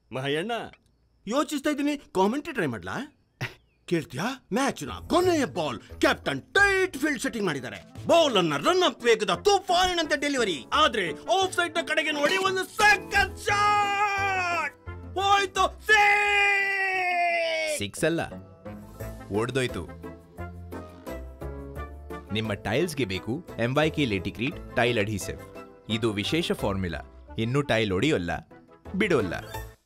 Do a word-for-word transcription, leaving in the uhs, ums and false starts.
ಮಹಯ್ಯಣ್ಣ ಯೋಚಿಸ್ತಾ ಇದ್ದೀನಿ, commentary try ಮಾಡ್ಲಾ? ಕೇಳ್ತೀಯಾ? Match ನ ಕೊನೆಯ ball captain tight field setting ಮಾಡಿದ್ದಾರೆ. ಬಾಲ್ ಅನ್ನ ರನ್ ಅಪ್ ವೇಗದ ತುಫಾನಿನಂತೆ ಡೆಲಿವರಿ. ಆದ್ರೆ ಆಫ್ ಸೈಡ್ ನ ಕಡೆಗೆ ನೋಡಿ ಒಂದು ಸಖತ್ ಶಾಟ್ ಹೋಯ್ತು. ಸಿಕ್ಸ್ ಅಲ್ಲ, ಓಡ್ದೋಯ್ತು. ನಿಮ್ಮ ಟೈಲ್ಸ್ಗೆ ಬೇಕು M Y K Laticrete tile adhesive. ಇದು ವಿಶೇಷ ಫಾರ್ಮುಲಾ. ಇನ್ನು ಟೈಲ್ ಹೊಡೆಯೋಲ್ಲ, ಬಿಡೋಲ್ಲ.